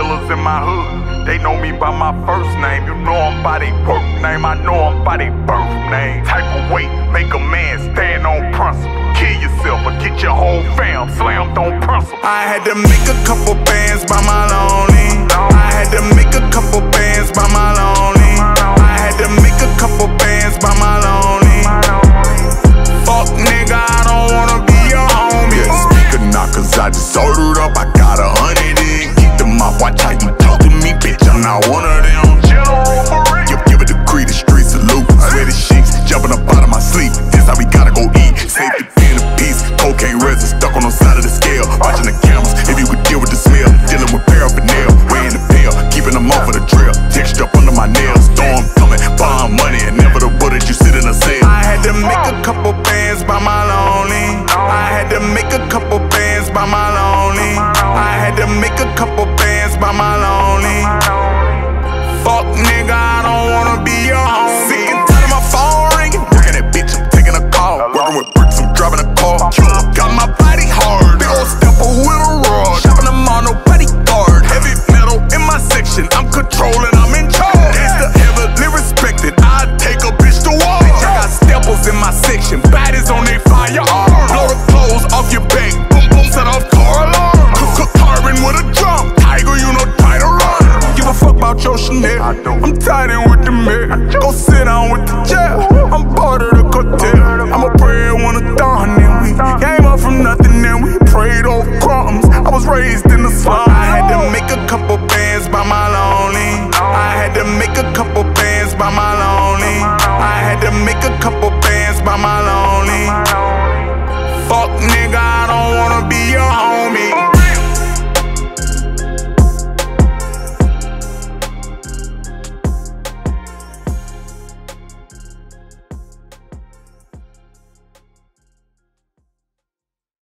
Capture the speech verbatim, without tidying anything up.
killers in my hood, they know me by my first name. You know I'm by they work name, I know I'm by they birth name. Type of weight, make a man stand on principle. Kill yourself or get your whole fam slammed on principle. I had to make a couple bands by my lonely. I had to make a couple bands by my lonely. I had to make a couple bands by my lonely. Fuck nigga, I don't wanna be your homie. Yeah, speaker knockers, I just ordered up. I got a hundred in. Keep them up, watch how you talk to me, bitch. I'm not one of them. Give, give a degree, the street salute. Sweaty sheets, jumping up out of my sleep. This how we gotta go eat. Safety pin a piece, cocaine resin stuck on the side of the scale. Watching the cameras, if you could deal with the smell. Dealing with paraphernalia, weighing the pill, keeping them off of the trail. Texture up under my nails, storm coming, bond money, inevitable that you sit in a cell. I had to make a couple bands by my lonely. I had to make a couple bands by my lonely. I had to make a couple bands by my lonely. Fuck nigga, I don't wanna be your homie. Sick and tired of my phone ringing. Working that bitch, I'm taking a call. Working with bricks, I'm driving a car. Got my body hard, big old stepper with a rod. Shopping them on no bodyguard. Heavy metal in my section, I'm controlling, I'm in charge. Gangsta heavily respected, I take a bitch to war. Bitch, I got steppers in my section, bodies on they firearm. Blow the clothes off your back, boom boom, set off car alarm. Cook cook carbon with a drum, tiger, you know try to run. Give a fuck about your Chanel, I'm tied in with the mayor. Go sit down with the jail, I'm part of the cartel. I'm a prayer when a dawn and we came up from nothing and we prayed over crumbs. I was raised in the slum.